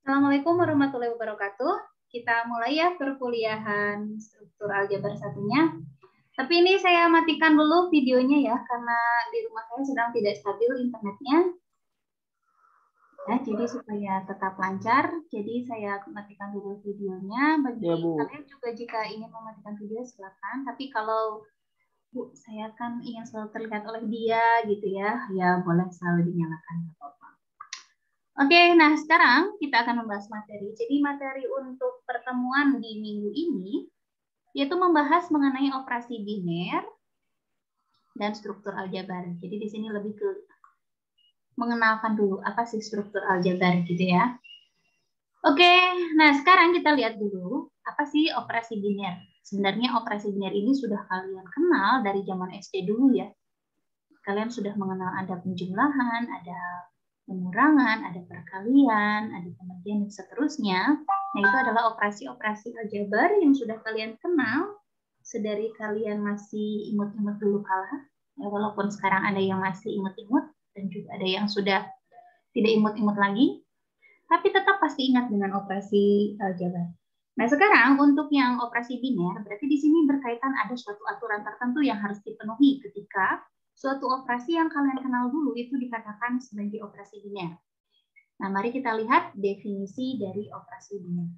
Assalamualaikum warahmatullahi wabarakatuh. Kita mulai ya perkuliahan struktur aljabar satunya. Tapi ini saya matikan dulu videonya ya, karena di rumah saya sedang tidak stabil internetnya. Ya, jadi supaya tetap lancar, jadi saya matikan dulu videonya. Bagi kalian juga jika ingin mematikan video silakan. Tapi kalau Bu, saya kan ingin selalu terlihat oleh dia gitu ya, ya boleh selalu dinyalakan. Oke, nah sekarang kita akan membahas materi. Jadi materi untuk pertemuan di minggu ini yaitu membahas mengenai operasi biner dan struktur aljabar. Jadi di sini lebih ke mengenalkan dulu apa sih struktur aljabar gitu ya. Oke, nah sekarang kita lihat dulu apa sih operasi biner. Sebenarnya operasi biner ini sudah kalian kenal dari zaman SD dulu ya. Kalian sudah mengenal ada penjumlahan, ada pengurangan, ada perkalian, ada pembagian, dan seterusnya. Nah, itu adalah operasi-operasi aljabar yang sudah kalian kenal sedari kalian masih imut-imut dulu kala. Ya, walaupun sekarang ada yang masih imut-imut dan juga ada yang sudah tidak imut-imut lagi, tapi tetap pasti ingat dengan operasi aljabar. Nah, sekarang untuk yang operasi biner, berarti di sini berkaitan ada suatu aturan tertentu yang harus dipenuhi ketika suatu operasi yang kalian kenal dulu itu dikatakan sebagai operasi biner. Nah, mari kita lihat definisi dari operasi biner.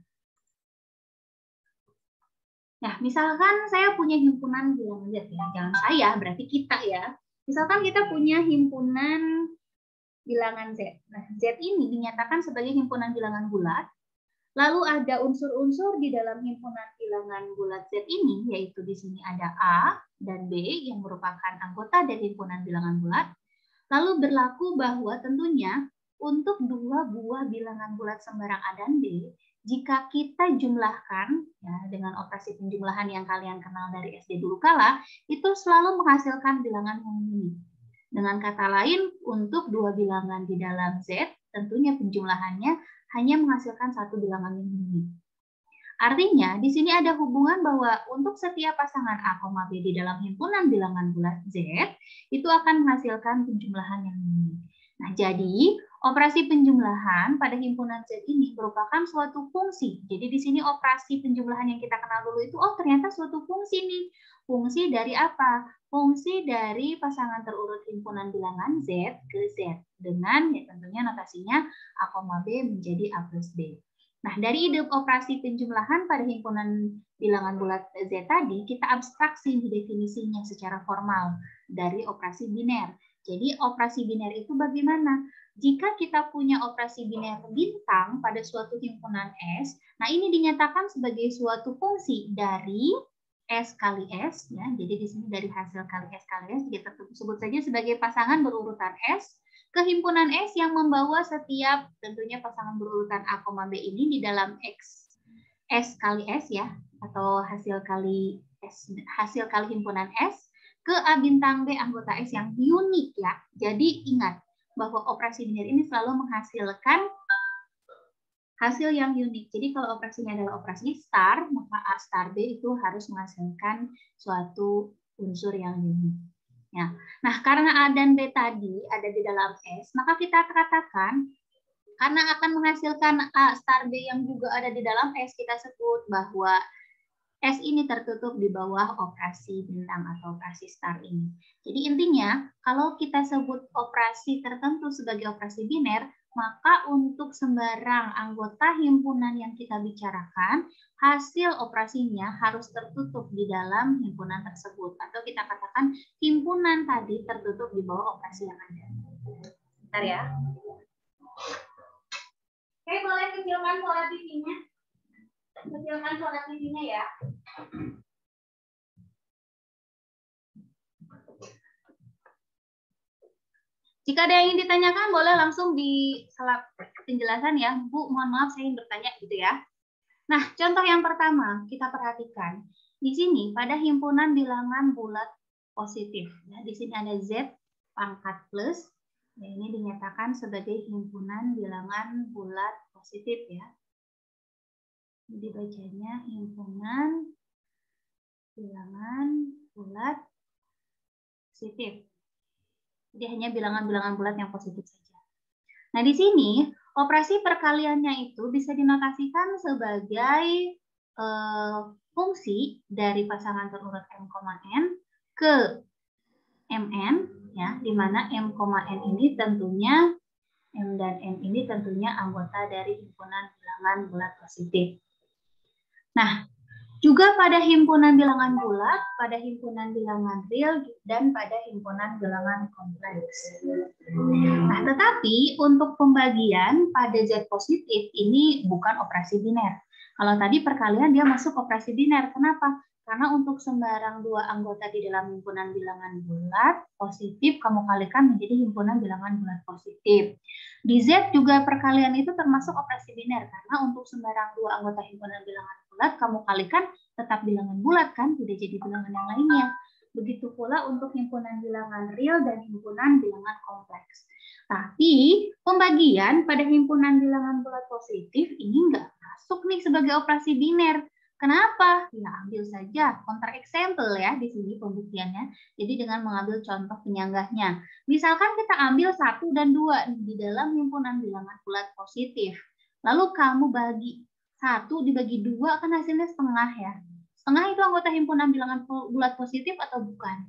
Nah, misalkan saya punya himpunan bilangan Z ya, jangan saya, berarti kita ya. Misalkan kita punya himpunan bilangan Z. Nah, Z ini dinyatakan sebagai himpunan bilangan bulat. Lalu ada unsur-unsur di dalam himpunan bilangan bulat Z ini, yaitu di sini ada A dan B yang merupakan anggota dari himpunan bilangan bulat. Lalu berlaku bahwa tentunya untuk dua buah bilangan bulat sembarang A dan B, jika kita jumlahkan ya, dengan operasi penjumlahan yang kalian kenal dari SD dulu kala, itu selalu menghasilkan bilangan yang unik. Dengan kata lain, untuk dua bilangan di dalam Z, tentunya penjumlahannya hanya menghasilkan satu bilangan yang unik. Artinya, di sini ada hubungan bahwa untuk setiap pasangan A, B di dalam himpunan bilangan bulat Z, itu akan menghasilkan penjumlahan yang unik. Nah, jadi operasi penjumlahan pada himpunan Z ini merupakan suatu fungsi. Jadi di sini operasi penjumlahan yang kita kenal dulu itu, oh ternyata suatu fungsi nih. Fungsi dari apa? Fungsi dari pasangan terurut himpunan bilangan Z ke Z. Dengan ya, tentunya notasinya A, B menjadi A plus B. Nah, dari ide operasi penjumlahan pada himpunan bilangan bulat Z tadi, kita abstraksi definisinya secara formal dari operasi biner. Jadi, operasi biner itu bagaimana? Jika kita punya operasi biner bintang pada suatu himpunan S, nah ini dinyatakan sebagai suatu fungsi dari S kali S, ya. Jadi di sini dari hasil kali S, kita sebut saja sebagai pasangan berurutan S, ke himpunan S yang membawa setiap tentunya pasangan berurutan A, B ini di dalam X S kali S ya, atau hasil kali himpunan S ke A bintang B anggota S yang unik ya. Jadi ingat bahwa operasi biner ini selalu menghasilkan hasil yang unik. Jadi kalau operasinya adalah operasi star, maka A star B itu harus menghasilkan suatu unsur yang unik. Ya. Nah, karena A dan B tadi ada di dalam S, maka kita katakan karena akan menghasilkan A star B yang juga ada di dalam S, kita sebut bahwa S ini tertutup di bawah operasi bintang atau operasi star ini. Jadi intinya, kalau kita sebut operasi tertentu sebagai operasi biner, maka untuk sembarang anggota himpunan yang kita bicarakan, hasil operasinya harus tertutup di dalam himpunan tersebut. Atau kita katakan himpunan tadi tertutup di bawah operasi yang ada. Bentar ya. Oke, boleh kecilkan suara TV-nya. Kecilkan suara TV-nya ya. Jika ada yang ingin ditanyakan, boleh langsung di selap penjelasan ya. Bu, mohon maaf saya ingin bertanya gitu ya. Nah, contoh yang pertama, kita perhatikan. Di sini, pada himpunan bilangan bulat positif. Ya, di sini ada Z pangkat plus. Ya, ini dinyatakan sebagai himpunan bilangan bulat positif ya. Jadi bacanya himpunan bilangan bulat positif. Jadi hanya bilangan-bilangan bulat yang positif saja. Nah, di sini Operasi perkaliannya itu bisa dinotasikan sebagai fungsi dari pasangan terurut M, N ke Mn, ya, di mana M, N ini tentunya M dan N ini tentunya anggota dari himpunan bilangan bulat positif. Nah, juga pada himpunan bilangan bulat, pada himpunan bilangan real, dan pada himpunan bilangan kompleks. Nah, tetapi untuk pembagian pada Z positif ini bukan operasi biner. Kalau tadi perkalian dia masuk operasi biner. Kenapa? Karena untuk sembarang dua anggota di dalam himpunan bilangan bulat positif, kamu kalikan menjadi himpunan bilangan bulat positif. Di Z juga perkalian itu termasuk operasi biner. Karena untuk sembarang dua anggota himpunan bilangan bulat, kamu kalikan tetap bilangan bulat kan, tidak jadi bilangan yang lainnya. Begitu pula untuk himpunan bilangan real dan himpunan bilangan kompleks. Tapi pembagian pada himpunan bilangan bulat positif ini nggak masuk nih sebagai operasi biner. Kenapa? Ya ambil saja counter example ya di sini pembuktiannya. Jadi dengan mengambil contoh penyanggahnya. Misalkan kita ambil 1 dan 2 di dalam himpunan bilangan bulat positif. Lalu kamu bagi 1 dibagi 2 kan hasilnya setengah ya. Setengah itu anggota himpunan bilangan bulat positif atau bukan?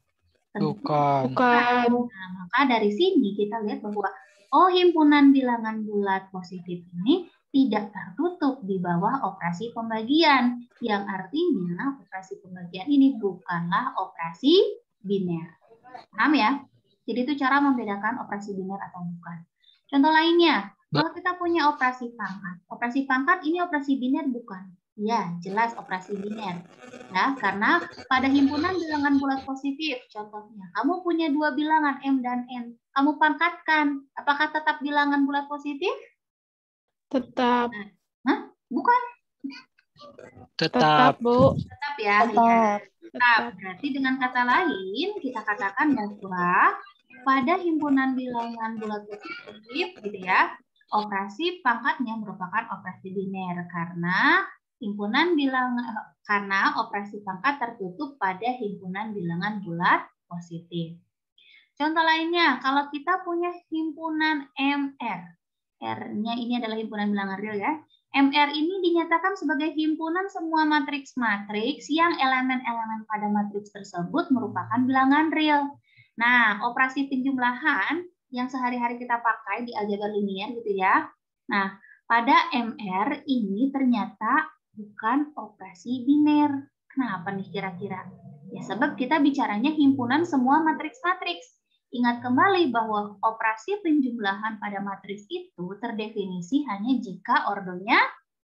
Bukan. Nah, maka dari sini kita lihat bahwa himpunan bilangan bulat positif ini tidak tertutup di bawah operasi pembagian, yang artinya operasi pembagian ini bukanlah operasi biner. Paham ya? Jadi itu cara membedakan operasi biner atau bukan. Contoh lainnya, kalau kita punya operasi pangkat. Operasi pangkat ini operasi biner bukan? Ya, jelas operasi biner. Ya, karena pada himpunan bilangan bulat positif, contohnya, kamu punya dua bilangan M dan N. Kamu pangkatkan, apakah tetap bilangan bulat positif? Tetap. Hah? Bukan? Tetap, Bu. Tetap ya. Tetap. Tetap. Berarti dengan kata lain, kita katakan bahwa pada himpunan bilangan bulat positif, gitu ya, operasi pangkatnya merupakan operasi biner karena operasi pangkat tertutup pada himpunan bilangan bulat positif. Contoh lainnya, kalau kita punya himpunan MR, R-nya ini adalah himpunan bilangan real ya. MR ini dinyatakan sebagai himpunan semua matriks-matriks yang elemen-elemen pada matriks tersebut merupakan bilangan real. Nah, operasi penjumlahan yang sehari-hari kita pakai di aljabar linier gitu ya. Nah, pada MR ini ternyata bukan operasi biner. Kenapa nih kira-kira? Ya sebab kita bicaranya himpunan semua matriks-matriks. Ingat kembali bahwa operasi penjumlahan pada matriks itu terdefinisi hanya jika ordonya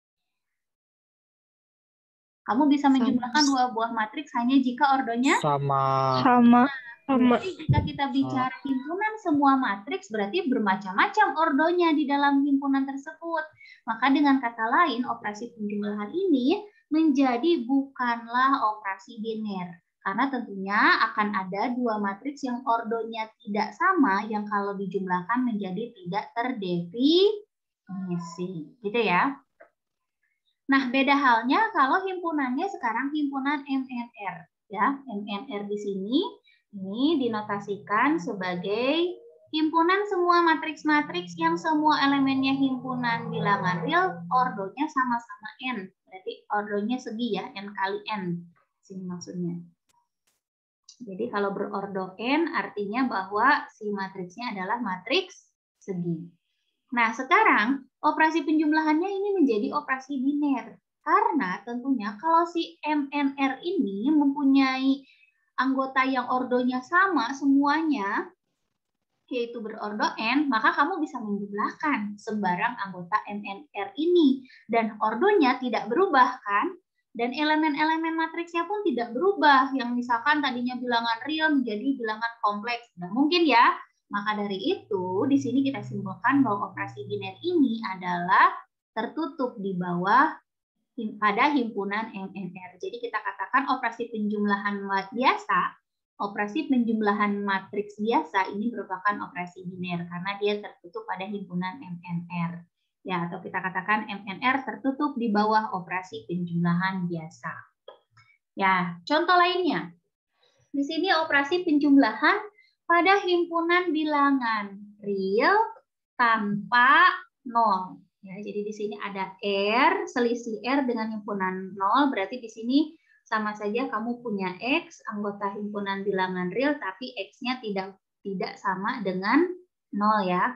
kamu bisa menjumlahkan dua buah matriks hanya jika ordonya sama. Berarti jika kita bicara himpunan semua matriks berarti bermacam-macam ordonya di dalam himpunan tersebut. Maka dengan kata lain operasi penjumlahan ini menjadi bukanlah operasi biner. Karena tentunya akan ada dua matriks yang ordonya tidak sama yang kalau dijumlahkan menjadi tidak terdefinisi. Gitu ya. Nah, beda halnya kalau himpunannya sekarang himpunan MNR. Ya, MNR di sini ini dinotasikan sebagai himpunan semua matriks-matriks yang semua elemennya himpunan bilangan real, ordonya sama-sama N. Berarti ordonya segi ya, N kali N. Sini maksudnya. Jadi kalau berordo N artinya bahwa si matriksnya adalah matriks segi. Nah, sekarang operasi penjumlahannya ini menjadi operasi biner. Karena tentunya kalau si MNR ini mempunyai anggota yang ordonya sama semuanya, yaitu berordo N, maka kamu bisa menjumlahkan sembarang anggota MNR ini. Dan ordonya tidak berubah kan? Dan elemen-elemen matriksnya pun tidak berubah. Yang misalkan tadinya bilangan real menjadi bilangan kompleks. Nah, mungkin ya. Maka dari itu, di sini kita simpulkan bahwa operasi biner ini adalah tertutup di bawah pada himpunan MNR. Jadi kita katakan operasi penjumlahan biasa, operasi penjumlahan matriks biasa ini merupakan operasi biner karena dia tertutup pada himpunan MNR. Ya, atau kita katakan MNR tertutup di bawah operasi penjumlahan biasa. Ya, contoh lainnya. Di sini operasi penjumlahan pada himpunan bilangan real tanpa 0. Ya, jadi di sini ada R, selisih R dengan himpunan 0, berarti di sini sama saja kamu punya X, anggota himpunan bilangan real, tapi X-nya tidak sama dengan 0 ya.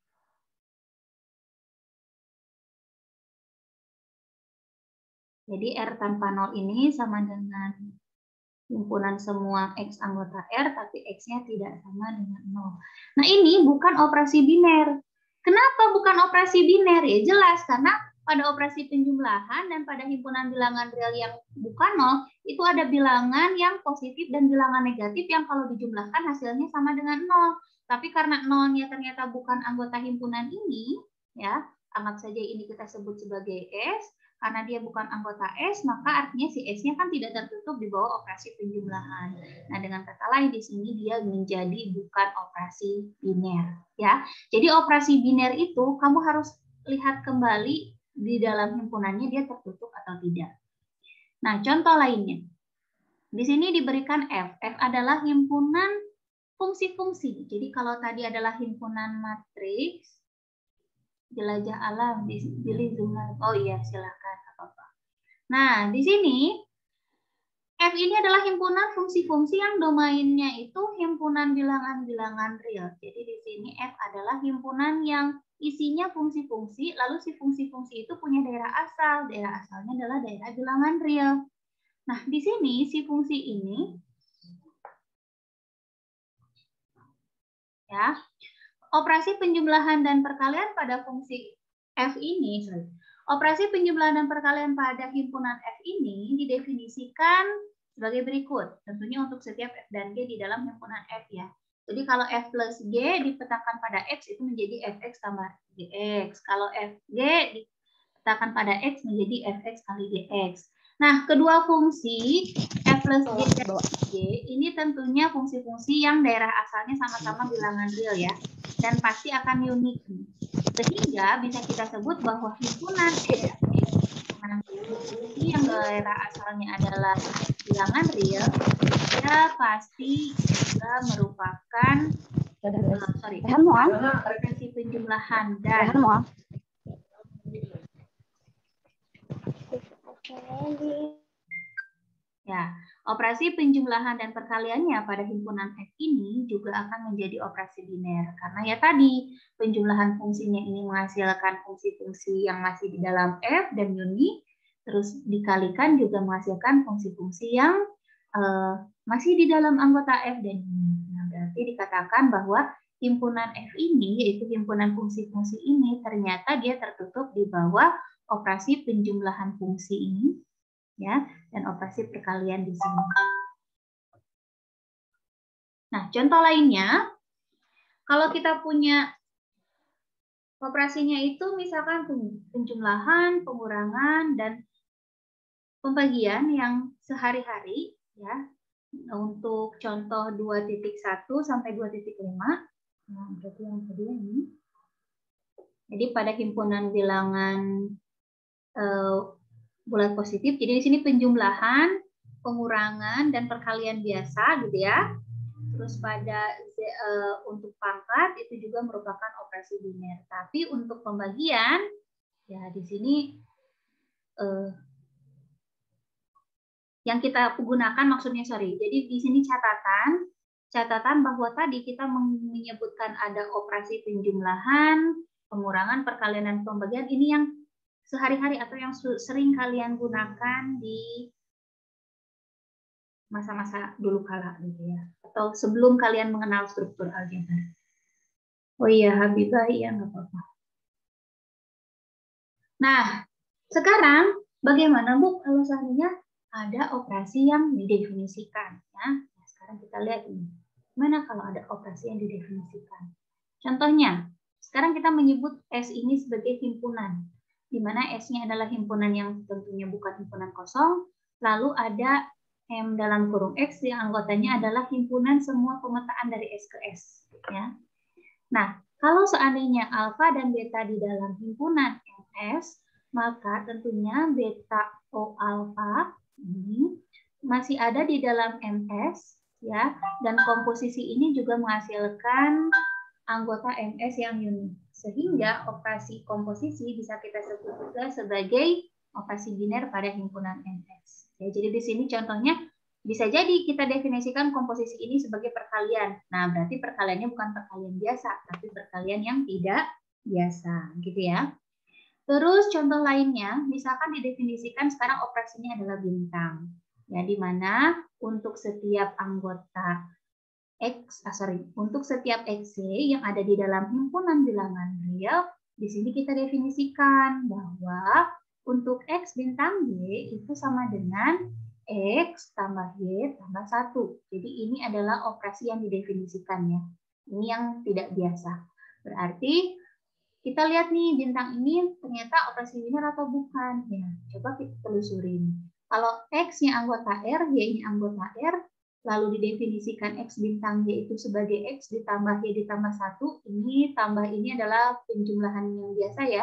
Jadi R tanpa 0 ini sama dengan himpunan semua X anggota R, tapi X-nya tidak sama dengan 0. Nah, ini bukan operasi biner. Kenapa bukan operasi biner? Ya jelas, karena pada operasi penjumlahan dan pada himpunan bilangan real yang bukan 0, itu ada bilangan yang positif dan bilangan negatif yang kalau dijumlahkan hasilnya sama dengan 0. Tapi karena 0-nya ternyata bukan anggota himpunan ini, ya, anggap saja ini kita sebut sebagai S, karena dia bukan anggota S, maka artinya si S-nya kan tidak tertutup di bawah operasi penjumlahan. Nah, dengan kata lain di sini dia menjadi bukan operasi biner, ya. Jadi operasi biner itu kamu harus lihat kembali di dalam himpunannya dia tertutup atau tidak. Nah, contoh lainnya. Di sini diberikan F. F adalah himpunan fungsi-fungsi. Jadi kalau tadi adalah himpunan matriks, jelajah alam, pilih zona. Oh iya, silakan apa-apa. Nah, di sini F ini adalah himpunan fungsi-fungsi yang domainnya itu himpunan bilangan-bilangan real. Jadi di sini F adalah himpunan yang isinya fungsi-fungsi, lalu si fungsi-fungsi itu punya daerah asal. Daerah asalnya adalah daerah bilangan real. Nah, di sini si fungsi ini ya, operasi penjumlahan dan perkalian pada fungsi F ini, operasi penjumlahan dan perkalian pada himpunan F ini didefinisikan sebagai berikut. Tentunya untuk setiap F dan G di dalam himpunan F ya. Jadi kalau F plus G dipetakan pada X itu menjadi Fx tambah Gx. Kalau Fg dipetakan pada X menjadi Fx kali Gx. Nah, kedua fungsi F plus G dan G ini tentunya fungsi-fungsi yang daerah asalnya sama-sama bilangan real ya. Dan pasti akan unik. Sehingga bisa kita sebut bahwa himpunan F yang daerah asalnya adalah bilangan real, dia pasti juga merupakan operasi penjumlahan dan ya, operasi penjumlahan dan perkaliannya pada himpunan F ini juga akan menjadi operasi biner. Karena ya tadi, penjumlahan fungsinya ini menghasilkan fungsi-fungsi yang masih di dalam F dan unik, terus dikalikan juga menghasilkan fungsi-fungsi yang masih di dalam anggota F dan unik. Nah, berarti dikatakan bahwa himpunan F ini, yaitu himpunan fungsi-fungsi ini, ternyata dia tertutup di bawah operasi penjumlahan fungsi ini, ya, dan operasi perkalian di sini. Nah, contoh lainnya, kalau kita punya operasinya itu misalkan penjumlahan, pengurangan, dan pembagian yang sehari-hari, ya, untuk contoh 2.1 sampai 2.5, nah, berarti yang kedua ini. Jadi pada himpunan bilangan bulat positif, jadi di sini penjumlahan, pengurangan, dan perkalian biasa gitu ya. Terus pada untuk pangkat itu juga merupakan operasi biner. Tapi untuk pembagian ya di sini yang kita gunakan maksudnya jadi di sini catatan bahwa tadi kita menyebutkan ada operasi penjumlahan, pengurangan, perkalian, dan pembagian ini yang sehari-hari atau yang sering kalian gunakan di masa-masa dulu kala gitu ya, atau sebelum kalian mengenal struktur aljabar. Oh iya, Habibah, iya nggak apa-apa. Nah, sekarang bagaimana Bu kalau seandainya ada operasi yang didefinisikan? Ya, nah, sekarang kita lihat ini. Mana kalau ada operasi yang didefinisikan? Contohnya, sekarang kita menyebut S ini sebagai himpunan, di mana S-nya adalah himpunan yang tentunya bukan himpunan kosong, lalu ada M dalam kurung X yang anggotanya adalah himpunan semua pemetaan dari S ke S. Ya. Nah, kalau seandainya alfa dan beta di dalam himpunan MS, maka tentunya beta O alfa ini masih ada di dalam MS, ya, dan komposisi ini juga menghasilkan anggota MS yang unik. Sehingga operasi komposisi bisa kita sebut juga sebagai operasi biner pada himpunan MS. Ya, jadi di sini contohnya bisa jadi kita definisikan komposisi ini sebagai perkalian. Nah, berarti perkaliannya bukan perkalian biasa, tapi perkalian yang tidak biasa, gitu ya. Terus contoh lainnya, misalkan didefinisikan sekarang operasinya adalah bintang. Ya, di mana untuk setiap anggota untuk setiap XY yang ada di dalam himpunan bilangan real, di sini kita definisikan bahwa untuk X bintang Y itu sama dengan X tambah Y tambah 1. Jadi ini adalah operasi yang didefinisikan ya. Ini yang tidak biasa. Berarti kita lihat nih bintang ini ternyata operasi biner atau bukan. Ya, coba kita telusurin. Kalau X-nya anggota R, Y-nya anggota R, lalu didefinisikan X bintang Y itu sebagai X ditambah Y ditambah 1, ini tambah ini adalah penjumlahan yang biasa ya.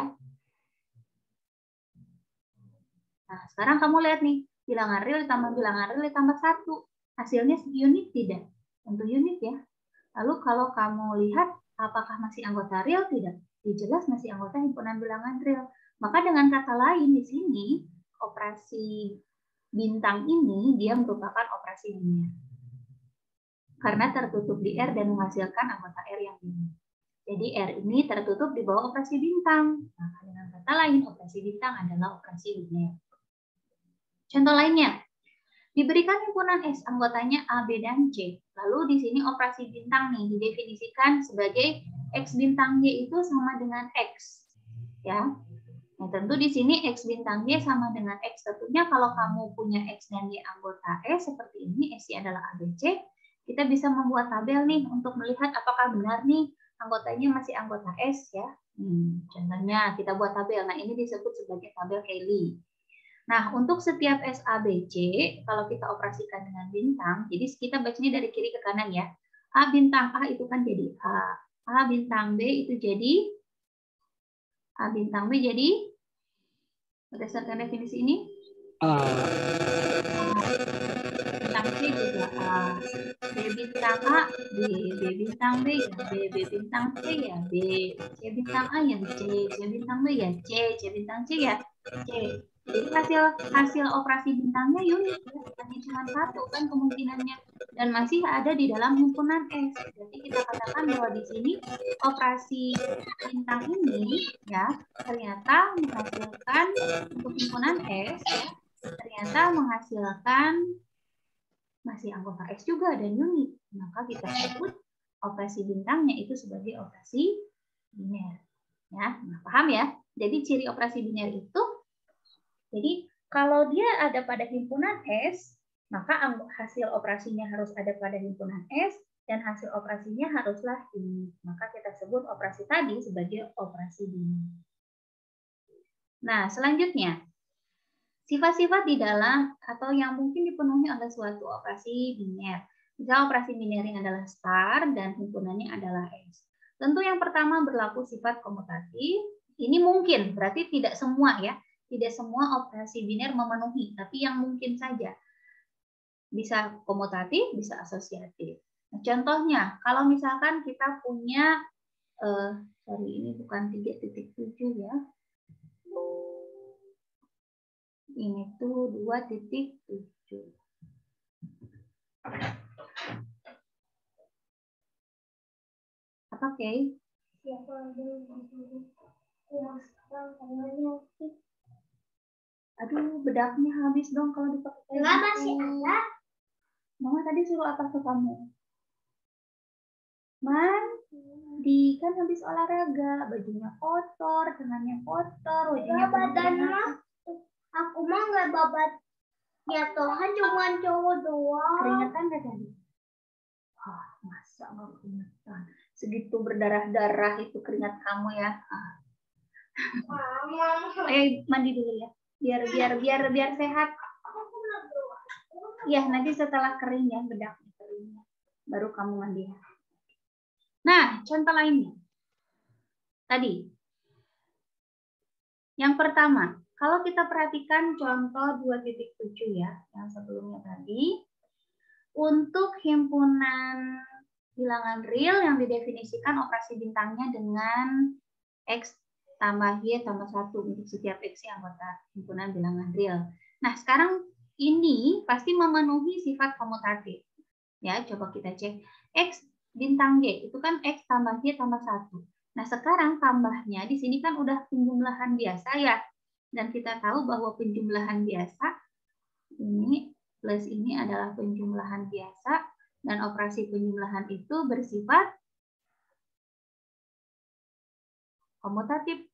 Nah, sekarang kamu lihat nih, bilangan real ditambah bilangan real ditambah 1. Hasilnya unik tidak? Tentu unik ya. Lalu kalau kamu lihat, apakah masih anggota real? Tidak. Jelas masih anggota himpunan bilangan real. Maka dengan kata lain di sini, operasi bintang ini dia merupakan operasi biner. Karena tertutup di R dan menghasilkan anggota R yang biner. Jadi R ini tertutup di bawah operasi bintang. Nah, dengan kata lain, operasi bintang adalah operasi biner. Contoh lainnya, diberikan himpunan S, anggotanya A, B, dan C. Lalu di sini operasi bintang nih didefinisikan sebagai X bintang Y itu sama dengan X. Ya. Nah, tentu di sini X bintang Y sama dengan X. Tentunya kalau kamu punya X dan Y anggota S seperti ini, S adalah ABC, kita bisa membuat tabel nih untuk melihat apakah benar nih anggotanya masih anggota S ya. Contohnya kita buat tabel. Nah, ini disebut sebagai tabel Cayley. Nah, untuk setiap SABC, kalau kita operasikan dengan bintang, jadi kita bacanya dari kiri ke kanan ya. A bintang A itu kan jadi A. A bintang B itu jadi A bintang B jadi berdasarkan definisi ini bintang C juga A. B bintang A, B bintang B ya B bintang C ya B. C bintang A ya C bintang B ya C bintang C ya C. Jadi hasil operasi bintangnya unik ya, hanya cuma satu kan kemungkinannya dan masih ada di dalam himpunan S. Jadi kita katakan bahwa di sini operasi bintang ini ya ternyata menghasilkan untuk himpunan S ya ternyata menghasilkan masih anggota X juga dan unik. Maka kita sebut operasi bintangnya itu sebagai operasi biner. Ya, nah, paham ya? Jadi ciri operasi biner itu jadi kalau dia ada pada himpunan S, maka hasil operasinya harus ada pada himpunan S dan hasil operasinya haruslah ini. Maka kita sebut operasi tadi sebagai operasi biner. Nah, selanjutnya sifat-sifat di dalam atau yang mungkin dipenuhi oleh suatu operasi biner. Jika operasi binernya adalah star dan himpunannya adalah S. Tentu yang pertama berlaku sifat komutatif. Ini mungkin, berarti tidak semua ya. Tidak semua operasi biner memenuhi, tapi yang mungkin saja. Bisa komutatif, bisa asosiatif. Nah, contohnya, kalau misalkan kita punya, ini bukan 3.7 ya. Ini tuh 2.7. Apa, Kay? Aduh, bedaknya habis dong kalau dipakai. Enggak, masih ada. Mama tadi suruh apa ke kamu? Man, kan habis olahraga, bajunya kotor, tangannya kotor, wajahnya badannya. Aku mah nggak babat. Ya Tuhan, cuma cowok doang. Keringetan nggak tadi? Masa nggak keringetan? Segitu berdarah-darah itu keringat kamu ya. Ayo mandi dulu ya. Biar sehat. Ya, nanti setelah kering ya, bedaknya kering. Baru kamu mandi. Nah, contoh lainnya. Tadi. Yang pertama, kalau kita perhatikan contoh 2.7 ya, yang sebelumnya tadi. Untuk himpunan bilangan real yang didefinisikan operasi bintangnya dengan X tambah Y tambah 1 untuk setiap X yang anggota himpunan bilangan real. Nah, sekarang ini pasti memenuhi sifat komutatif. Ya, coba kita cek. X bintang Y itu kan X tambah Y tambah 1. Nah, sekarang tambahnya di sini kan udah penjumlahan biasa ya. Dan kita tahu bahwa penjumlahan biasa ini plus ini adalah penjumlahan biasa. Dan operasi penjumlahan itu bersifat komutatif.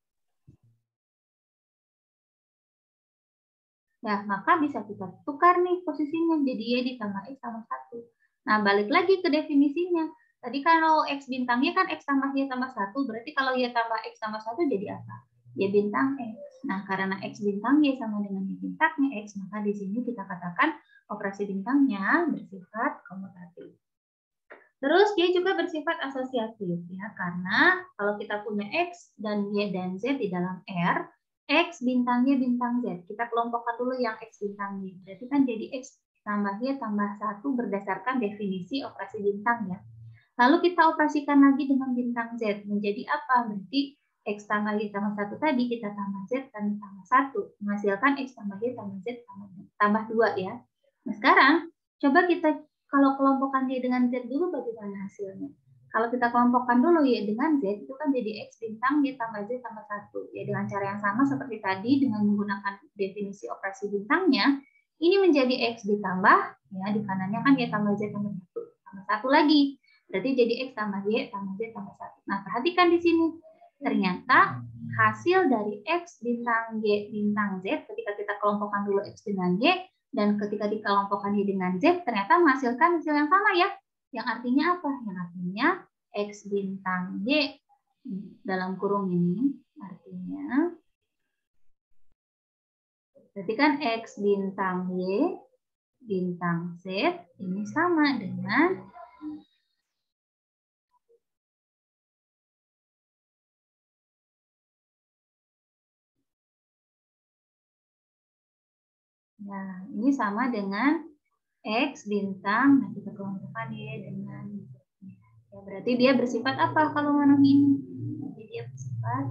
Nah, maka bisa kita tukar nih posisinya. Jadi Y ditambah X tambah 1. Nah, balik lagi ke definisinya. Tadi kalau X bintang Y kan X tambah Y tambah 1. Berarti kalau Y tambah X tambah 1 jadi apa? Y bintang X. Nah, karena X bintang Y sama dengan Y bintangnya X, maka di sini kita katakan operasi bintangnya bersifat komutatif. Terus dia juga bersifat asosiatif ya, karena kalau kita punya X dan Y dan Z di dalam R, X bintang Y bintang Z. Kita kelompokkan dulu yang X bintang Y. Berarti kan jadi X tambah Y tambah 1 berdasarkan definisi operasi bintang ya. Lalu kita operasikan lagi dengan bintang Z. Menjadi apa? Berarti X tambah Y tambah 1 tadi kita tambah Z dan tambah 1. Menghasilkan X tambah Y tambah Z tambah 2 ya. Nah sekarang coba kita kalau kelompokkan Y dengan Z dulu bagaimana hasilnya? Kalau kita kelompokkan dulu Y dengan Z, itu kan jadi X bintang Y tambah Z tambah 1. Ya, dengan cara yang sama seperti tadi, dengan menggunakan definisi operasi bintangnya, ini menjadi X ditambah, ya di kanannya kan Y tambah Z tambah 1. Tambah 1 lagi. Berarti jadi X tambah Y tambah Z tambah 1. Nah, perhatikan di sini. Ternyata hasil dari X bintang Y bintang Z, ketika kita kelompokkan dulu X dengan Y, dan ketika dikelompokkan Y dengan Z, ternyata menghasilkan hasil yang sama ya. Yang artinya apa? Yang artinya X bintang Y dalam kurung ini, artinya berarti kan X bintang Y bintang Z ini sama dengan nah, ini sama dengan X bintang, nah kita kelompokkan Y dengan ya, berarti dia bersifat apa kalau memenuhi ini? Jadi dia bersifat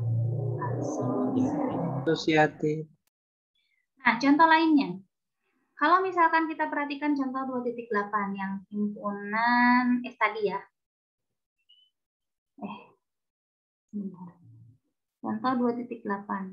Asosiatif. Nah, contoh lainnya. Kalau misalkan kita perhatikan contoh 2.8 yang himpunan tadi ya. Sebentar. Contoh 2.8.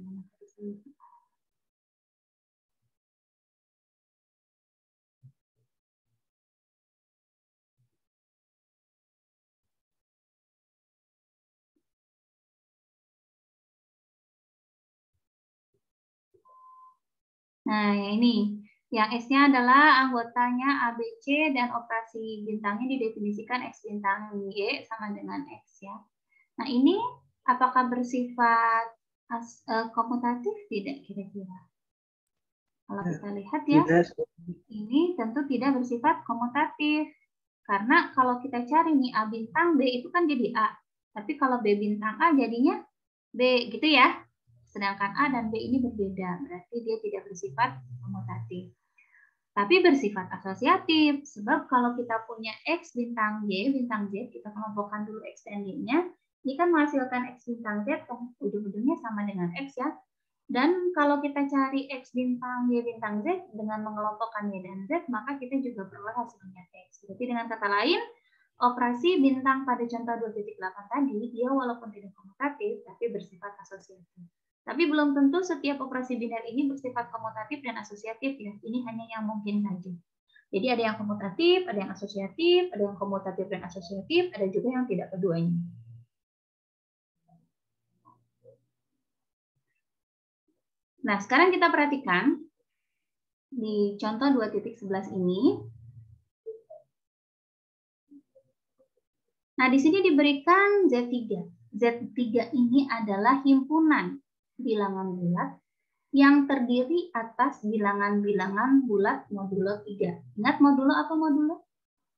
Nah, ini. Yang S-nya adalah anggotanya ABC dan operasi bintangnya didefinisikan X bintang Y sama dengan X ya. Nah, ini apakah bersifat komutatif tidak kira-kira? Kalau kita lihat ya, ini tentu tidak bersifat komutatif. Karena kalau kita cari nih A bintang B itu kan jadi A. Tapi kalau B bintang A jadinya B gitu ya. Sedangkan A dan B ini berbeda. Berarti dia tidak bersifat komutatif. Tapi bersifat asosiatif. Sebab kalau kita punya X bintang Y bintang Z, kita kelompokkan dulu X dan Y-nya. Ini kan menghasilkan X bintang Z, ujung-ujungnya sama dengan X ya. Dan kalau kita cari X bintang Y bintang Z dengan mengelompokkan Y dan Z, maka kita juga peroleh hasilnya X. Jadi dengan kata lain, operasi bintang pada contoh 2.8 tadi, dia walaupun tidak komutatif, tapi bersifat asosiatif. Tapi belum tentu setiap operasi biner ini bersifat komutatif dan asosiatif ya. Ini hanya yang mungkin saja. Jadi ada yang komutatif, ada yang asosiatif, ada yang komutatif dan asosiatif, ada juga yang tidak keduanya. Nah, sekarang kita perhatikan di contoh 2.11 ini. Nah, di sini diberikan Z3. Z3 ini adalah himpunan bilangan bulat yang terdiri atas bilangan-bilangan bulat modulo 3. Ingat modulo apa modulo?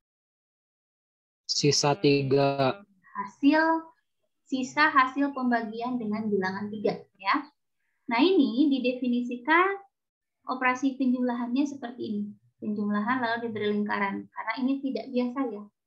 Sisa 3. Sisa hasil pembagian dengan bilangan 3 ya. Nah, ini didefinisikan operasi penjumlahannya seperti ini. Penjumlahan lalu diberi lingkaran karena ini tidak biasa ya.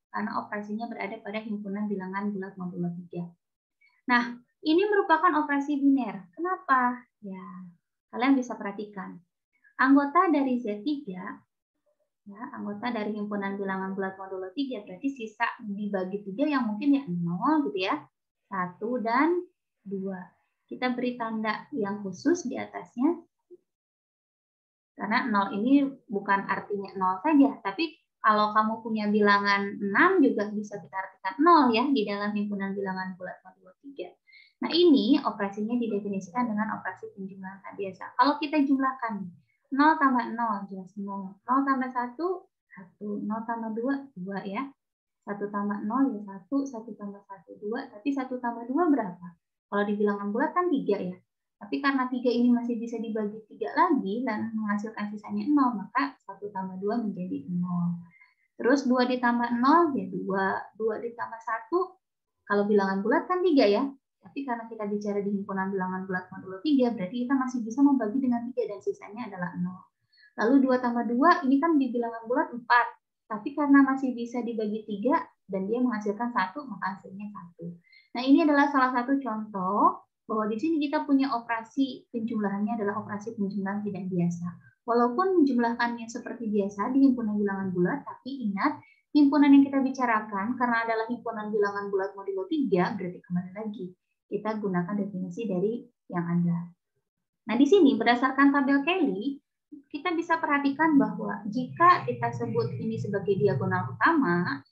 karena operasinya berada pada himpunan bilangan bulat modulo 3. Nah, ini merupakan operasi biner. Kenapa? Ya, kalian bisa perhatikan. Anggota dari Z3, ya, anggota dari himpunan bilangan bulat modulo 3, berarti sisa dibagi 3 yang mungkin ya 0 gitu ya. 1 dan 2. Kita beri tanda yang khusus di atasnya. Karena 0 ini bukan artinya 0 saja, tapi kalau kamu punya bilangan 6 juga bisa kita artikan 0 ya di dalam himpunan bilangan bulat modulo 3. Nah, ini operasinya didefinisikan dengan operasi penjumlahan tak biasa. Kalau kita jumlahkan 0 tambah 0 jelas 0. 0 tambah 1, 1. 0 tambah 2, 2 ya. 1 tambah 0 ya 1, 1 tambah 1, 2. Tapi 1 tambah 2 berapa? Kalau di bilangan bulat kan 3 ya. Tapi karena 3 ini masih bisa dibagi 3 lagi dan menghasilkan sisanya 0, maka 1 tambah 2 menjadi 0. Terus 2 ditambah 0 ya 2. 2 ditambah 1, kalau bilangan bulat kan 3 ya. Tapi karena kita bicara di himpunan bilangan bulat modulo 3, berarti kita masih bisa membagi dengan 3 dan sisanya adalah 0. Lalu 2 tambah 2, ini kan di bilangan bulat 4. Tapi karena masih bisa dibagi 3 dan dia menghasilkan 1, maka hasilnya 1. Nah, ini adalah salah satu contoh bahwa di sini kita punya operasi penjumlahannya adalah operasi penjumlahan tidak biasa. Walaupun menjumlahkannya seperti biasa di himpunan bilangan bulat, tapi ingat, himpunan yang kita bicarakan karena adalah himpunan bilangan bulat modulo 3, berarti kembali lagi kita gunakan definisi dari yang ada. Nah, di sini berdasarkan tabel Kelly, kita bisa perhatikan bahwa jika kita sebut ini sebagai diagonal utama,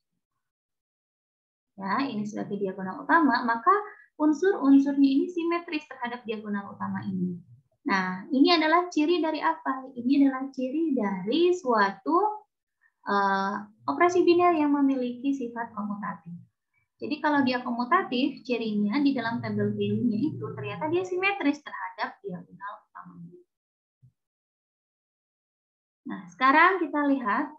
ya, ini sebagai diagonal utama, maka unsur-unsurnya ini simetris terhadap diagonal utama ini. Nah, ini adalah ciri dari apa? Ini adalah ciri dari suatu operasi biner yang memiliki sifat komutatif. Jadi kalau dia komutatif, cirinya di dalam tabel Kelly-nya itu ternyata dia simetris terhadap diagonal utamanya. Nah, sekarang kita lihat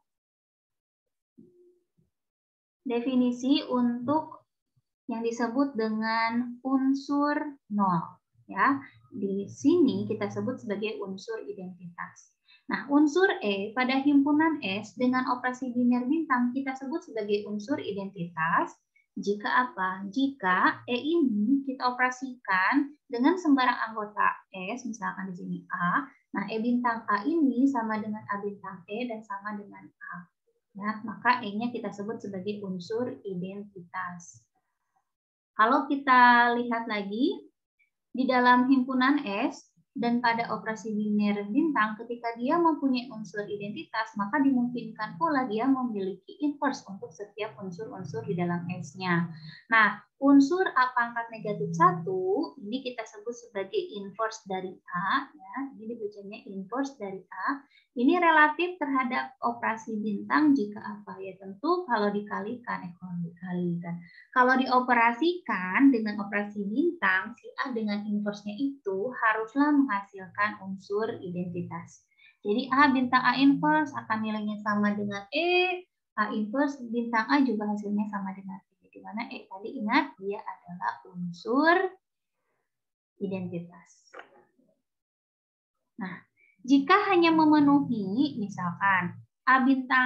definisi untuk yang disebut dengan unsur 0. Ya, di sini kita sebut sebagai unsur identitas. Nah, unsur E pada himpunan S dengan operasi biner bintang kita sebut sebagai unsur identitas. Jika apa? Jika E ini kita operasikan dengan sembarang anggota S, misalkan di sini A. Nah, E bintang A ini sama dengan A bintang E dan sama dengan A. Ya, maka E-nya kita sebut sebagai unsur identitas. Kalau kita lihat lagi, di dalam himpunan S dan pada operasi biner bintang, ketika dia mempunyai unsur identitas, maka dimungkinkan pula dia memiliki inverse untuk setiap unsur-unsur di dalam S-nya. Nah, unsur A pangkat negatif 1, ini kita sebut sebagai inverse dari A, ya. Ini dibacanya inverse dari A. Ini relatif terhadap operasi bintang jika apa? Ya tentu kalau dikalikan. Kalau dioperasikan dengan operasi bintang, si A dengan inverse-nya itu haruslah menghasilkan unsur identitas. Jadi A bintang A inverse akan nilainya sama dengan E, A inverse bintang A juga hasilnya sama dengan E. Di mana E tadi ingat dia adalah unsur identitas. Nah, jika hanya memenuhi misalkan A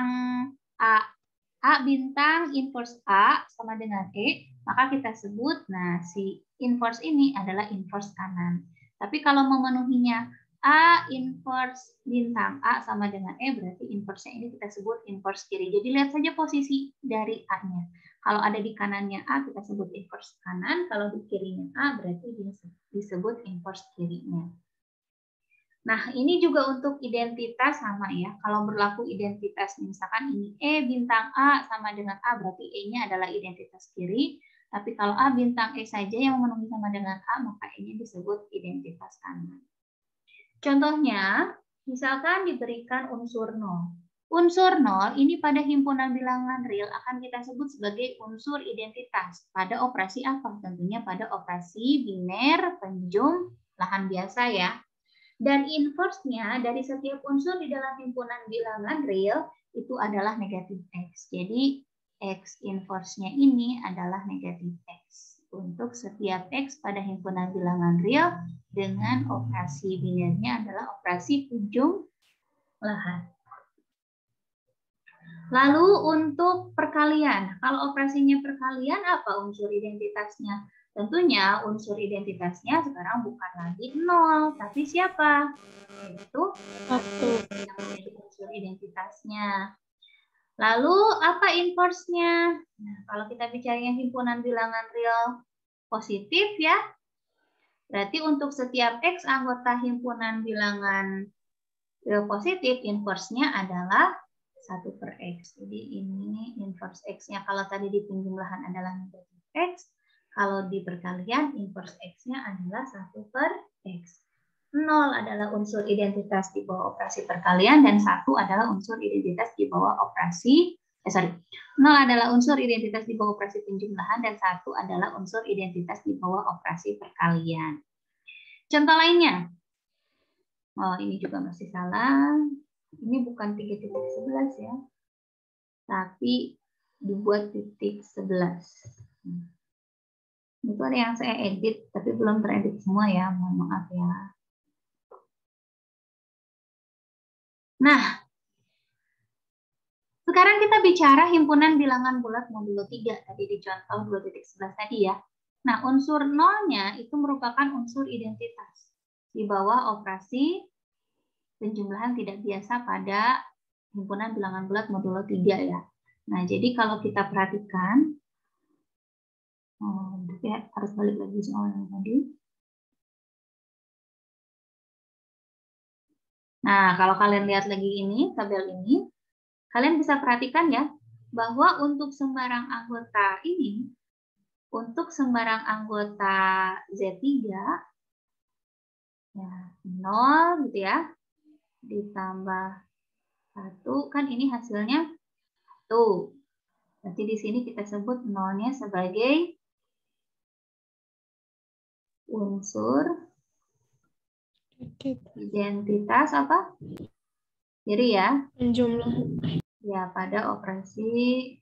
bintang inverse A sama dengan E, maka kita sebut, nah si inverse ini adalah inverse kanan. Tapi kalau memenuhinya A inverse bintang A sama dengan E, berarti inverse-nya ini kita sebut inverse kiri. Jadi lihat saja posisi dari A-nya. Kalau ada di kanannya A, kita sebut inverse kanan. Kalau di kirinya A, berarti disebut inverse kirinya. Nah, ini juga untuk identitas sama ya. Kalau berlaku identitas, misalkan ini E bintang A sama dengan A, berarti E-nya adalah identitas kiri. Tapi kalau A bintang E saja yang memenuhi sama dengan A, maka E-nya disebut identitas kanan. Contohnya, misalkan diberikan unsur 0. Unsur 0 ini pada himpunan bilangan real akan kita sebut sebagai unsur identitas. Pada operasi apa? Tentunya pada operasi biner penjumlahan biasa ya. Dan inverse-nya dari setiap unsur di dalam himpunan bilangan real itu adalah negatif X. Jadi X inverse-nya ini adalah negatif X. Untuk setiap X pada himpunan bilangan real dengan operasi binernya adalah operasi penjumlahan. Lalu untuk perkalian, kalau operasinya perkalian apa unsur identitasnya? Tentunya unsur identitasnya sekarang bukan lagi 0, tapi siapa? Yaitu 1 yang menjadi unsur identitasnya. Lalu apa inverse-nya? Nah, kalau kita bicaranya himpunan bilangan real positif ya, berarti untuk setiap X anggota himpunan bilangan real positif, inverse-nya adalah 1/X. Jadi ini inverse X-nya. Kalau tadi di penjumlahan adalah negatif X, kalau di perkalian inverse X-nya adalah 1/X. 0 adalah unsur identitas di bawah operasi perkalian dan 1 adalah unsur identitas di bawah operasi 0 adalah unsur identitas di bawah operasi penjumlahan dan 1 adalah unsur identitas di bawah operasi perkalian. Contoh lainnya. Oh, ini juga masih salah. Ini bukan 3.11 ya. Tapi dibuat titik 11. Itu ada yang saya edit tapi belum teredit semua ya, mohon maaf ya. Nah, sekarang kita bicara himpunan bilangan bulat modulo 3 tadi di contoh 2.11 tadi ya. Nah, unsur nolnya itu merupakan unsur identitas di bawah operasi penjumlahan tidak biasa pada himpunan bilangan bulat modulo 3 ya. Nah, jadi kalau kita perhatikan, ya, harus balik lagi soal yang tadi. Nah, kalau kalian lihat lagi ini, tabel ini, kalian bisa perhatikan ya, bahwa untuk sembarang anggota ini, untuk sembarang anggota Z3, ya 0 gitu ya, ditambah 1, kan ini hasilnya 1. Berarti di sini kita sebut nolnya sebagai unsur identitas apa? Jadi ya, Penjumlahan. ya pada operasi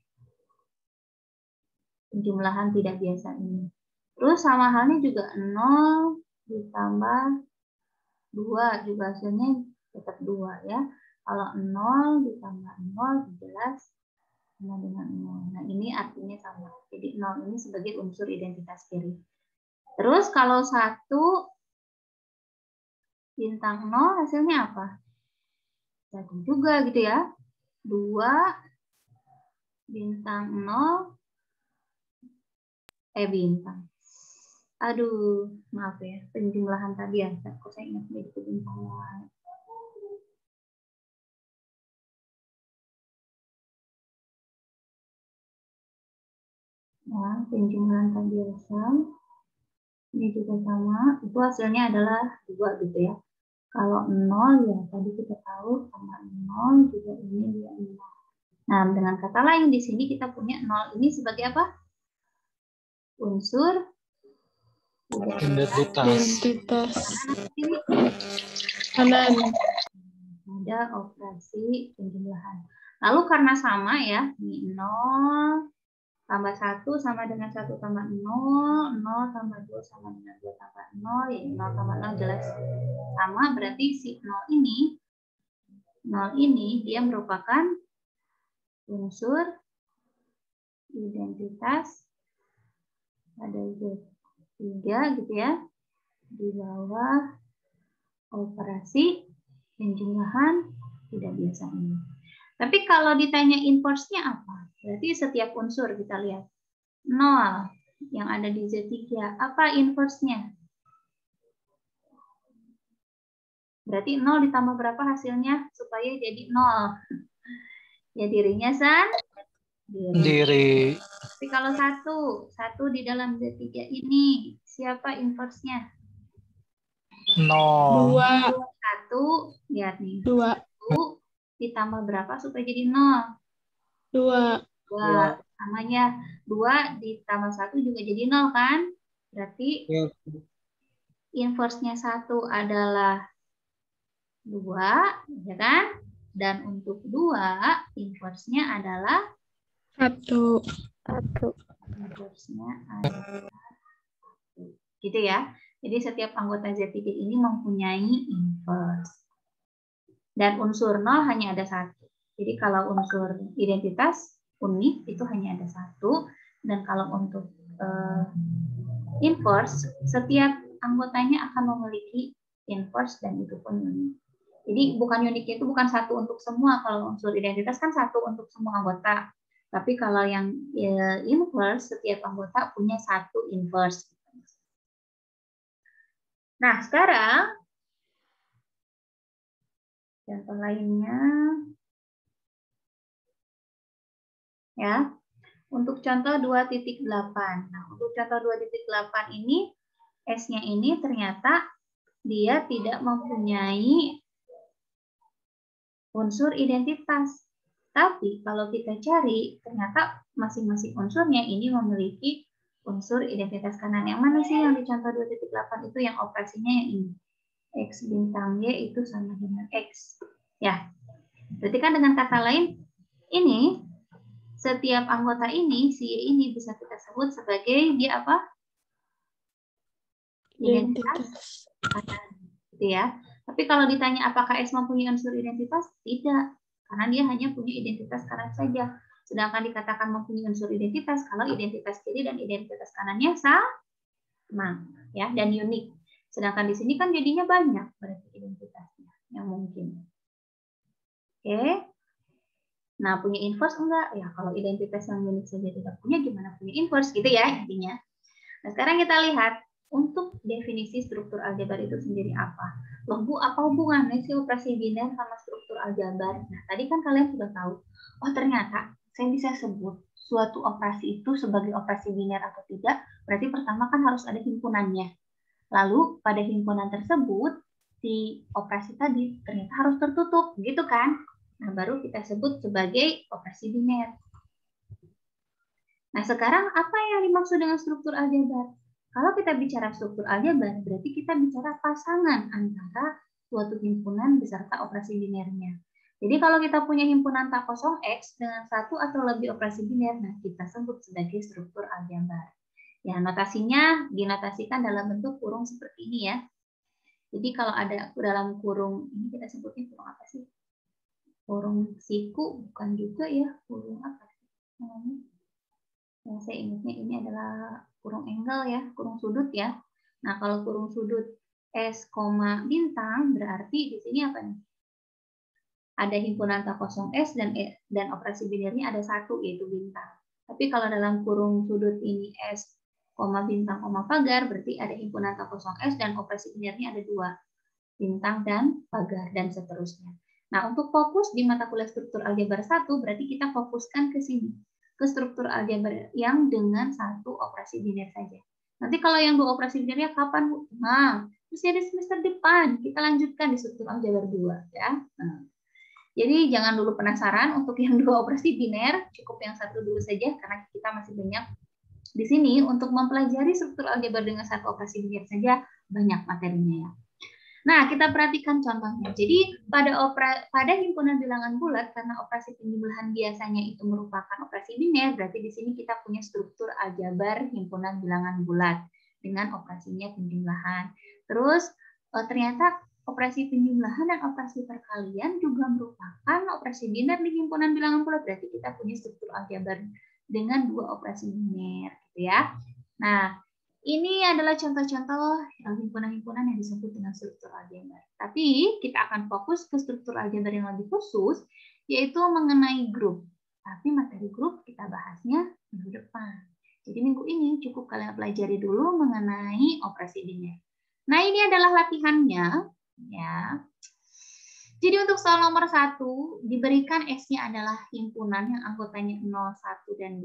penjumlahan tidak biasa ini. Terus sama halnya juga 0 ditambah 2 juga hasilnya tetap 2 ya. Kalau 0 ditambah 0 jelas sama dengan 0. Nah, ini artinya sama. Jadi 0 ini sebagai unsur identitas kiri. Terus kalau 1 bintang 0 hasilnya apa? 1 juga gitu ya. 2 bintang 0 bintang. Aduh, maaf ya, penjumlahan tadi ya. Kok saya ingat jadi bintang. Ya, penjumlahan tadi biasa. Ini juga sama. Itu hasilnya adalah 2 gitu ya. Kalau 0 ya tadi kita tahu sama 0 juga ini dia 0. Nah, dengan kata lain di sini kita punya 0 ini sebagai apa? Unsur Identitas. Ini Kanan. ada operasi penjumlahan. Lalu karena sama ya, ini 0 tambah 1 sama dengan 1 tambah 0, 0 tambah 2 sama dengan 2 tambah 0, ya 0 tambah 0 jelas sama, berarti si 0 ini dia merupakan unsur identitas pada Z3 gitu ya, di bawah operasi penjumlahan tidak biasa ini. Tapi kalau ditanya inverse-nya apa? Berarti setiap unsur kita lihat. 0 yang ada di Z3. Apa inverse-nya? Berarti 0 ditambah berapa hasilnya supaya jadi 0? Ya dirinya Diri. Tapi kalau 1 di dalam Z3 ini, siapa inverse-nya? 0. 2. 1, lihat nih. 2. 1 ditambah berapa supaya jadi 0? 2. 2. Namanya 2 ditambah 1 juga jadi 0 kan? Berarti inverse-nya 1 adalah 2, ya kan? Dan untuk 2, inverse-nya adalah 1. Inverse-nya adalah 1. Gitu ya. Jadi setiap anggota Z3 ini mempunyai inverse. Dan unsur 0 hanya ada 1. Jadi kalau unsur identitas unik itu hanya ada satu, dan kalau untuk inverse, setiap anggotanya akan memiliki inverse dan itu pun unik. Jadi bukan uniknya itu bukan satu untuk semua. Kalau unsur identitas kan satu untuk semua anggota. Tapi kalau yang inverse, setiap anggota punya satu inverse. Nah, sekarang contoh lainnya, ya, untuk contoh 2.8. Nah, untuk contoh 2.8 ini, S-nya ini ternyata dia tidak mempunyai unsur identitas. Tapi kalau kita cari, ternyata masing-masing unsurnya ini memiliki unsur identitas kanan. Yang mana sih yang di contoh 2.8 itu yang operasinya yang ini? X bintang Y itu sama dengan X. Ya, berarti kan dengan kata lain, ini setiap anggota ini, si Y ini bisa kita sebut sebagai dia apa? Identitas kanan. Gitu ya. Tapi kalau ditanya apakah S mempunyai unsur identitas? Tidak, karena dia hanya punya identitas kanan saja. Sedangkan dikatakan mempunyai unsur identitas kalau identitas kiri dan identitas kanannya sama, ya, dan unik. Sedangkan di sini kan jadinya banyak berarti identitasnya yang mungkin. Oke. Nah, punya inverse enggak? Ya, kalau identitas yang unik saja tidak punya, gimana punya inverse gitu ya intinya. Nah, sekarang kita lihat untuk definisi struktur aljabar itu sendiri apa. Loh Bu, apa hubungannya sih operasi biner sama struktur aljabar? Nah, tadi kan kalian sudah tahu. Oh, ternyata saya bisa sebut suatu operasi itu sebagai operasi biner atau tidak. Berarti pertama kan harus ada himpunannya. Lalu pada himpunan tersebut, si operasi tadi ternyata harus tertutup, gitu kan? Nah, baru kita sebut sebagai operasi biner. Nah, sekarang apa yang dimaksud dengan struktur aljabar? Kalau kita bicara struktur aljabar, berarti kita bicara pasangan antara suatu himpunan beserta operasi binernya. Jadi kalau kita punya himpunan tak kosong X dengan satu atau lebih operasi biner, nah kita sebut sebagai struktur aljabar. Ya, notasinya dinotasikan dalam bentuk kurung seperti ini ya. Jadi kalau ada dalam kurung, ini kita sebutnya kurung apa sih? Kurung siku, bukan juga ya, kurung apa sih? Ya, saya ingatnya ini adalah kurung angle ya, kurung sudut ya. Nah, kalau kurung sudut S, bintang, berarti di sini apa nih? Ada himpunan tak kosong S dan operasi binernya ada satu, yaitu bintang. Tapi kalau dalam kurung sudut ini S, bintang, pagar, berarti ada himpunan tak kosong S dan operasi binernya ada dua, bintang dan pagar, dan seterusnya. Nah, untuk fokus di mata kuliah struktur aljabar 1, berarti kita fokuskan ke sini, ke struktur aljabar yang dengan satu operasi biner saja. Nanti kalau yang dua operasi binernya kapan, Bu? Nah, terus di semester depan kita lanjutkan di struktur aljabar 2 ya. Nah, jadi jangan dulu penasaran untuk yang dua operasi biner, cukup yang satu dulu saja karena kita masih banyak di sini untuk mempelajari struktur aljabar dengan satu operasi biner saja, banyak materinya ya. Nah, kita perhatikan contohnya. Jadi pada himpunan bilangan bulat, karena operasi penjumlahan biasanya itu merupakan operasi biner, berarti di sini kita punya struktur aljabar himpunan bilangan bulat dengan operasinya penjumlahan. Terus ternyata operasi penjumlahan dan operasi perkalian juga merupakan operasi biner di himpunan bilangan bulat, berarti kita punya struktur aljabar dengan dua operasi biner, gitu ya. Nah, ini adalah contoh-contoh himpunan-himpunan yang disebut dengan struktur aljabar. Tapi kita akan fokus ke struktur aljabar yang lebih khusus, yaitu mengenai grup. Tapi materi grup kita bahasnya minggu depan. Jadi minggu ini cukup kalian pelajari dulu mengenai operasi biner. Nah, ini adalah latihannya, ya. Jadi untuk soal nomor 1, diberikan S-nya adalah himpunan yang anggotanya 0, 1, dan 2.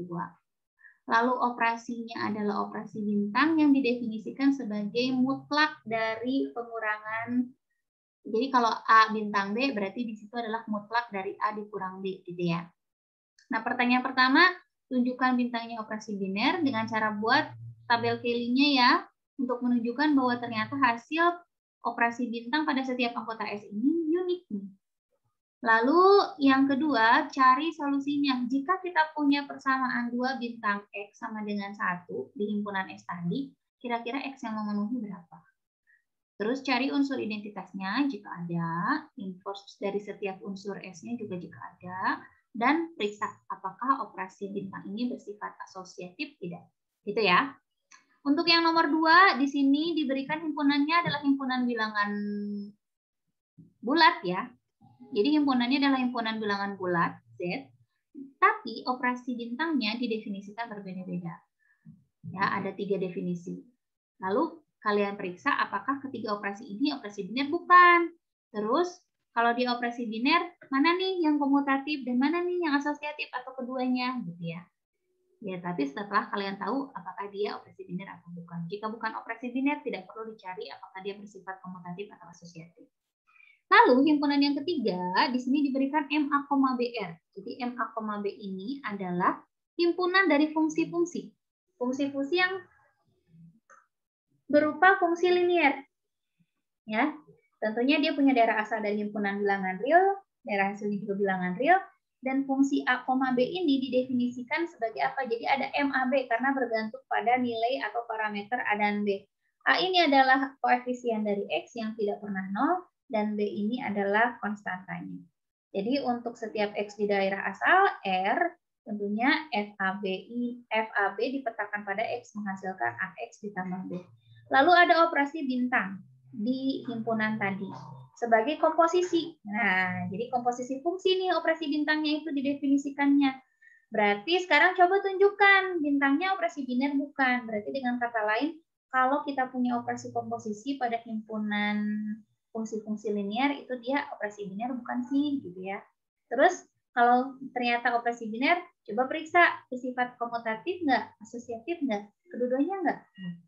Lalu operasinya adalah operasi bintang yang didefinisikan sebagai mutlak dari pengurangan. Jadi kalau A bintang B berarti di situ adalah mutlak dari A dikurang B gitu ya. Nah, pertanyaan pertama, tunjukkan bintangnya operasi biner dengan cara buat tabel Kelly-nya ya untuk menunjukkan bahwa ternyata hasil operasi bintang pada setiap anggota S ini unik nih. Lalu yang kedua, cari solusinya. Jika kita punya persamaan 2 bintang X sama dengan 1 di himpunan S tadi, kira-kira X yang memenuhi berapa? Terus cari unsur identitasnya jika ada, inverse dari setiap unsur S-nya juga jika ada, dan periksa apakah operasi bintang ini bersifat asosiatif tidak. Gitu ya. Untuk yang nomor 2, di sini diberikan himpunannya adalah himpunan bilangan bulat ya. Jadi himpunannya adalah himpunan bilangan bulat, Z, tapi operasi bintangnya didefinisikan berbeda-beda. Ya, ada 3 definisi. Lalu kalian periksa apakah ketiga operasi ini operasi biner bukan. Terus kalau di operasi biner, mana nih yang komutatif dan mana nih yang asosiatif atau keduanya gitu ya. Ya, tapi setelah kalian tahu apakah dia operasi biner atau bukan. Jika bukan operasi biner, tidak perlu dicari apakah dia bersifat komutatif atau asosiatif. Lalu himpunan yang ketiga, di sini diberikan MA, BR. Jadi MA, B ini adalah himpunan dari fungsi-fungsi. Fungsi-fungsi yang berupa fungsi linier. Ya, tentunya dia punya daerah asal dari himpunan bilangan real, daerah hasilnya juga bilangan real, dan fungsi A, B ini didefinisikan sebagai apa? Jadi ada MAB karena bergantung pada nilai atau parameter A dan B. A ini adalah koefisien dari X yang tidak pernah 0, dan B ini adalah konstantanya. Jadi untuk setiap X di daerah asal, R, tentunya FAB dipetakan pada X menghasilkan AX ditambah B. Lalu ada operasi bintang di himpunan tadi sebagai komposisi. Nah, jadi komposisi fungsi nih operasi bintangnya itu didefinisikannya. Berarti sekarang coba tunjukkan bintangnya operasi biner bukan. Berarti dengan kata lain, kalau kita punya operasi komposisi pada himpunan fungsi-fungsi linear itu dia operasi biner bukan sih gitu ya. Terus kalau ternyata operasi biner, coba periksa bersifat komutatif nggak, asosiatif nggak, kedua-duanya nggak.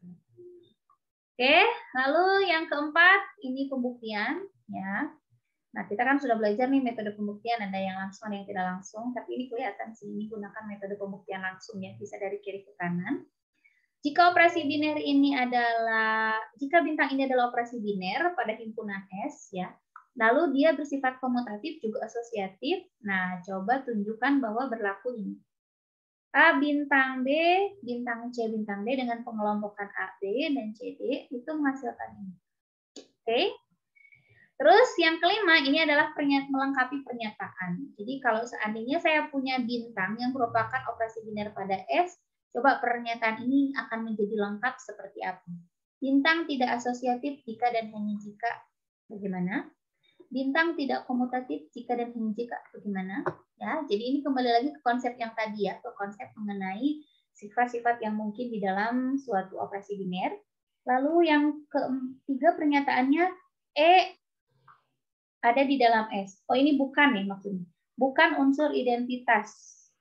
Oke, lalu yang keempat ini pembuktian ya. Nah, kita kan sudah belajar nih metode pembuktian, ada yang langsung, ada yang tidak langsung, tapi ini kelihatan sih ini gunakan metode pembuktian langsung ya, bisa dari kiri ke kanan. Jika operasi biner ini adalah, jika bintang ini adalah operasi biner pada himpunan S ya, lalu dia bersifat komutatif juga asosiatif. Nah, coba tunjukkan bahwa berlaku ini. A bintang B, bintang C bintang D dengan pengelompokan A, B, dan C, D itu menghasilkan ini. Oke. Terus yang kelima ini adalah melengkapi pernyataan. Jadi kalau seandainya saya punya bintang yang merupakan operasi biner pada S, coba pernyataan ini akan menjadi lengkap seperti apa? Bintang tidak asosiatif jika dan hanya jika bagaimana? Bintang tidak komutatif jika dan hanya jika bagaimana? Ya, jadi ini kembali lagi ke konsep yang tadi ya, ke konsep mengenai sifat-sifat yang mungkin di dalam suatu operasi biner. Lalu yang ketiga pernyataannya E ada di dalam S. Oh, ini bukan nih maksudnya. Bukan unsur identitas.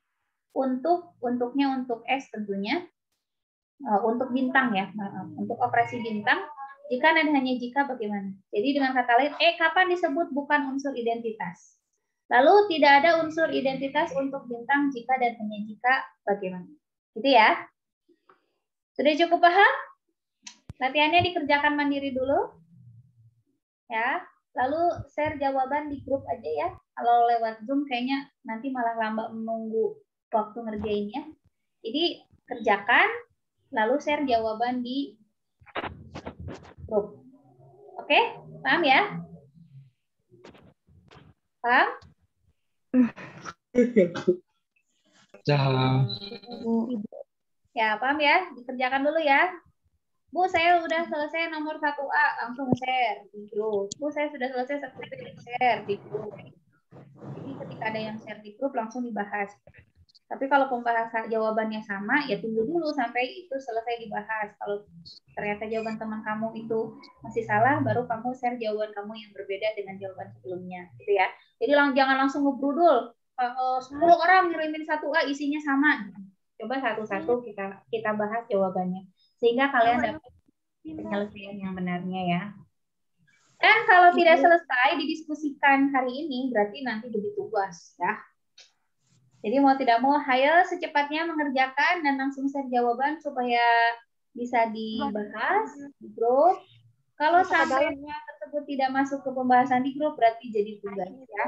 Untuknya untuk S tentunya. Untuk bintang ya. Untuk operasi bintang. Jika dan hanya jika bagaimana? Jadi dengan kata lain, kapan disebut bukan unsur identitas? Lalu tidak ada unsur identitas untuk bintang jika dan hanya jika bagaimana? Gitu ya. Sudah cukup paham? Latihannya dikerjakan mandiri dulu. Ya. Lalu share jawaban di grup aja ya. Kalau lewat Zoom kayaknya nanti malah lambat menunggu waktu ngerjainnya. Jadi kerjakan, lalu share jawaban di grup. Oke? Paham ya? Paham? Ya, paham ya? Dikerjakan dulu ya. Bu, saya udah selesai nomor 1A, langsung share di grup. Bu, saya sudah selesai 1B, share di grup. Jadi ketika ada yang share di grup, langsung dibahas. Tapi kalau pembahasan jawabannya sama, ya tunggu dulu sampai itu selesai dibahas. Kalau ternyata jawaban teman kamu itu masih salah, baru kamu share jawaban kamu yang berbeda dengan jawaban sebelumnya. Gitu ya. Jadi jangan langsung ngebrudul. 10 orang ngirimin 1A, isinya sama. Coba satu-satu kita bahas jawabannya. Sehingga kalian dapat penyelesaian yang benarnya ya. Dan kalau tidak selesai didiskusikan hari ini, berarti nanti jadi tugas ya. Jadi mau tidak mau, ayo secepatnya mengerjakan dan langsung share jawaban supaya bisa dibahas di grup. Kalau sampai tersebut tidak masuk ke pembahasan di grup, berarti jadi tugas ya.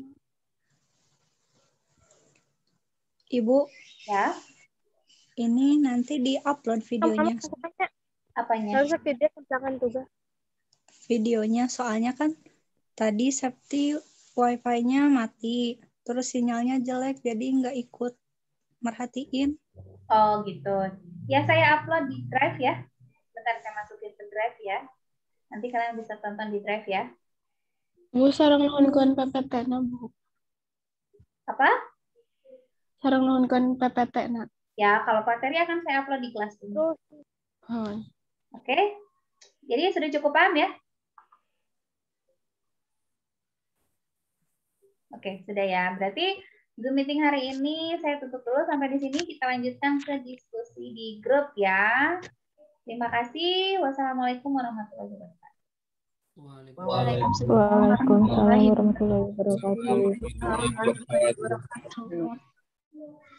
Ibu. Ya. Ini nanti di-upload videonya. Apanya? Harus video kerjakan tugas. videonya, soalnya kan tadi Septi wifi-nya mati, terus sinyalnya jelek, jadi nggak ikut merhatiin. Oh gitu. Ya saya upload di Drive ya. Bentar saya masukin ke Drive ya. Nanti kalian bisa tonton di Drive ya. Bu, sarang nuhunkeun PPT-na, Bu. Apa? Sarang nuhunkeun PPT-na. Ya, kalau materi akan saya upload di kelas ini. Oh. Oke? Jadi sudah cukup paham ya? Oke, sudah ya. Berarti Zoom meeting hari ini saya tutup dulu sampai di sini. Kita lanjutkan ke diskusi di grup ya. Terima kasih. Wassalamualaikum warahmatullahi wabarakatuh. Waalaikumsalam warahmatullahi wabarakatuh. Warahmatullahi wabarakatuh.